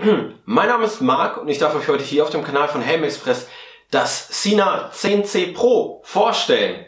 Mein Name ist Marc und ich darf euch heute hier auf dem Kanal von Helm Express das Sena 10C Pro vorstellen.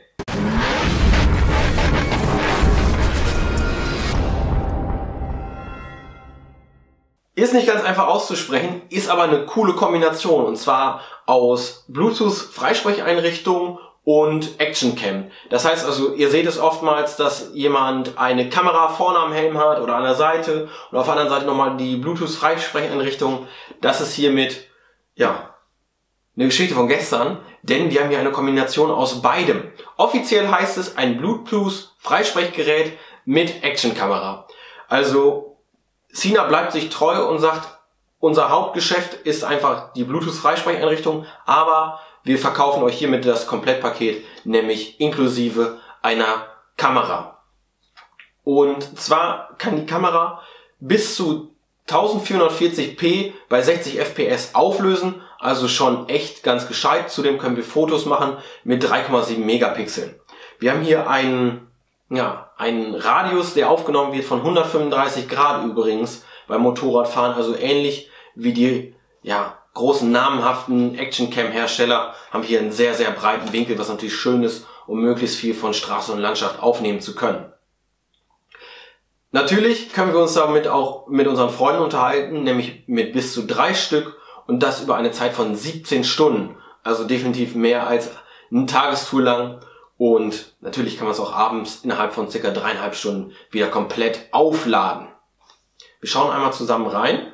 Ist nicht ganz einfach auszusprechen, ist aber eine coole Kombination, und zwar aus Bluetooth-Freisprecheinrichtung und Action-Cam. Das heißt also, ihr seht es oftmals, dass jemand eine Kamera vorne am Helm hat oder an der Seite und auf der anderen Seite nochmal die Bluetooth-Freisprecheinrichtung. Das ist hiermit, ja, eine Geschichte von gestern, denn wir haben hier eine Kombination aus beidem. Offiziell heißt es ein Bluetooth-Freisprechgerät mit Action-Kamera. Also Sena bleibt sich treu und sagt, unser Hauptgeschäft ist einfach die Bluetooth-Freisprecheinrichtung, aber wir verkaufen euch hiermit das Komplettpaket, nämlich inklusive einer Kamera. Und zwar kann die Kamera bis zu 1440p bei 60 fps auflösen, also schon echt ganz gescheit. Zudem können wir Fotos machen mit 3,7 Megapixeln. Wir haben hier einen Radius, der aufgenommen wird von 135 Grad übrigens beim Motorradfahren, also ähnlich wie die großen namenhaften Action-Cam-Hersteller haben hier einen sehr, sehr breiten Winkel, was natürlich schön ist, um möglichst viel von Straße und Landschaft aufnehmen zu können. Natürlich können wir uns damit auch mit unseren Freunden unterhalten, nämlich mit bis zu 3 Stück und das über eine Zeit von 17 Stunden, also definitiv mehr als eine Tagestour lang. Und natürlich kann man es auch abends innerhalb von ca. 3,5 Stunden wieder komplett aufladen. Wir schauen einmal zusammen rein.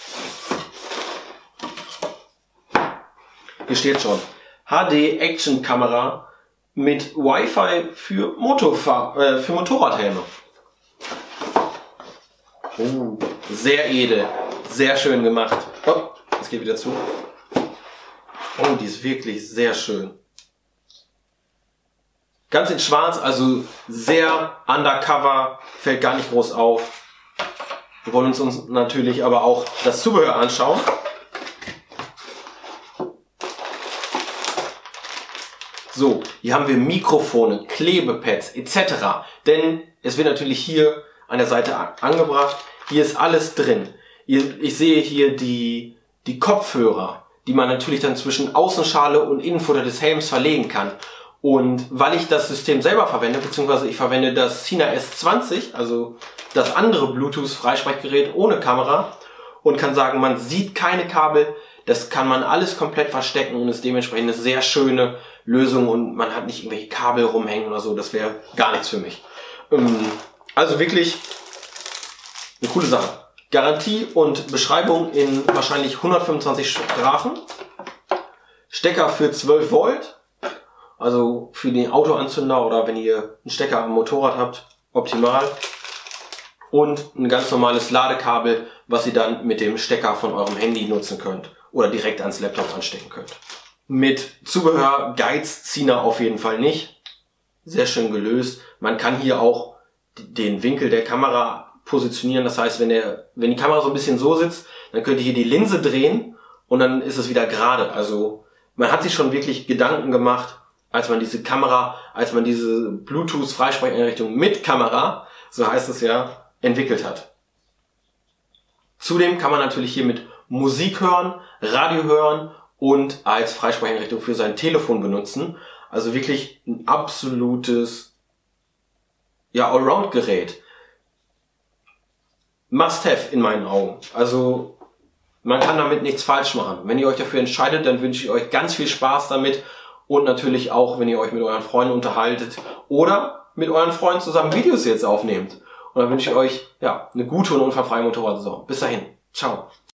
Hier steht schon HD Action Kamera mit Wi-Fi für Motorradhelme. Oh, sehr edel, sehr schön gemacht. Oh, das geht wieder zu. Oh, die ist wirklich sehr schön. Ganz in schwarz, also sehr undercover, fällt gar nicht groß auf. Wir wollen uns natürlich aber auch das Zubehör anschauen. So, hier haben wir Mikrofone, Klebepads etc. Denn es wird natürlich hier an der Seite angebracht. Hier ist alles drin. Ich sehe hier die Kopfhörer, die man natürlich dann zwischen Außenschale und Innenfutter des Helms verlegen kann. Und weil ich das System selber verwende, beziehungsweise ich verwende das Sena S20, also das andere Bluetooth-Freisprechgerät ohne Kamera, und kann sagen, man sieht keine Kabel, das kann man alles komplett verstecken und ist dementsprechend eine sehr schöne Lösung und man hat nicht irgendwelche Kabel rumhängen oder so, das wäre gar nichts für mich. Also wirklich eine coole Sache. Garantie und Beschreibung in wahrscheinlich 125 Sprachen. Stecker für 12 Volt. Also für den Autoanzünder oder wenn ihr einen Stecker am Motorrad habt, optimal. Und ein ganz normales Ladekabel, was ihr dann mit dem Stecker von eurem Handy nutzen könnt oder direkt ans Laptop anstecken könnt. Mit Zubehör geizt Sena auf jeden Fall nicht. Sehr schön gelöst. Man kann hier auch den Winkel der Kamera positionieren. Das heißt, wenn die Kamera so ein bisschen so sitzt, dann könnt ihr hier die Linse drehen und dann ist es wieder gerade. Also man hat sich schon wirklich Gedanken gemacht, als man diese Bluetooth-Freisprecheinrichtung mit Kamera, so heißt es ja, entwickelt hat. Zudem kann man natürlich hier mit Musik hören, Radio hören und als Freisprecheinrichtung für sein Telefon benutzen. Also wirklich ein absolutes Allround-Gerät. Must-have in meinen Augen. Also man kann damit nichts falsch machen. Wenn ihr euch dafür entscheidet, dann wünsche ich euch ganz viel Spaß damit. Und natürlich auch, wenn ihr euch mit euren Freunden unterhaltet oder mit euren Freunden zusammen Videos jetzt aufnehmt. Und dann wünsche ich euch eine gute und unfallfreie Motorradsaison. Bis dahin. Ciao.